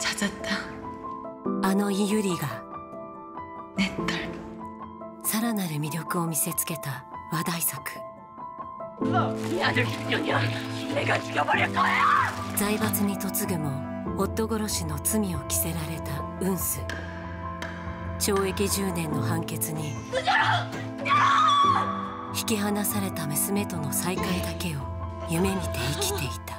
찾았다. あのイユリが 내 딸. さらなる魅力を見せつけた話題作。財閥に嫁ぐも夫殺しの罪を着せられたウンス。懲役10年の判決に引き離された娘との再会だけを夢見て生きていた。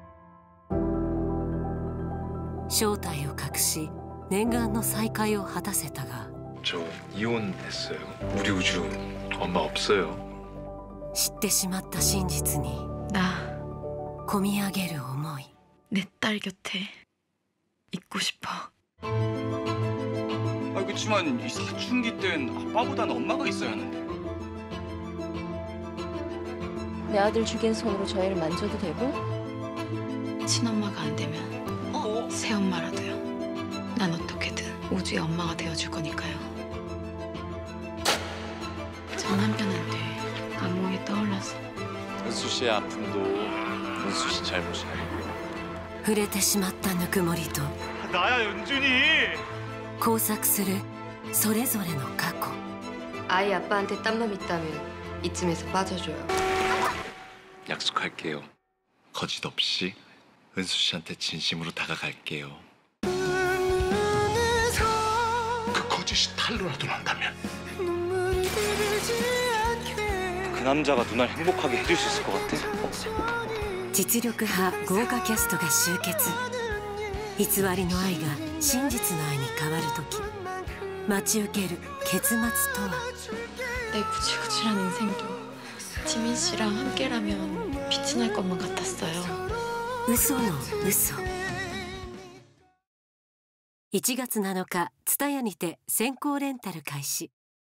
正体を隠し念願の再会を果たせたが、 저 이혼했어요. 우리 우주 엄마 없어요. 知ってしまった真実に 나 こみ上げる思い。 내 딸 곁에 있고 싶어. 아, 그치만 이 사춘기 땐 아빠보다는 엄마가 있어야 하는데. 내 아들 죽인 손으로 저 애를 만져도 되고? 친엄마가 안 되면 새엄마라도요. 난 어떻게든 우주의 엄마가 되어줄 거니까요. 전 한편한테 악몽이 떠올라서. 은수 씨의 아픔도 은수 씨 잘못이 아니고요. 触れてしまったぬくもりと 나야 연준이. 交錯するそれぞれの過去。 아이 아빠한테 딴맘 있다면 이쯤에서 빠져줘요. 약속할게요. 거짓 없이 은수 씨한테 진심으로 다가갈게요. 그 거짓이 탄로라도 난다면 그 남자가 누나를 행복하게 해줄 수 있을 것 같아? 実力派豪華キャストが集結。偽りの愛が真実の愛に変わる時、待ち受ける結末とは。 내 구질구질한 인생도 지민 씨랑 함께라면 빛이 날 것만 같았어요. 嘘の嘘。1月7日、TSUTAYAにて先行レンタル開始。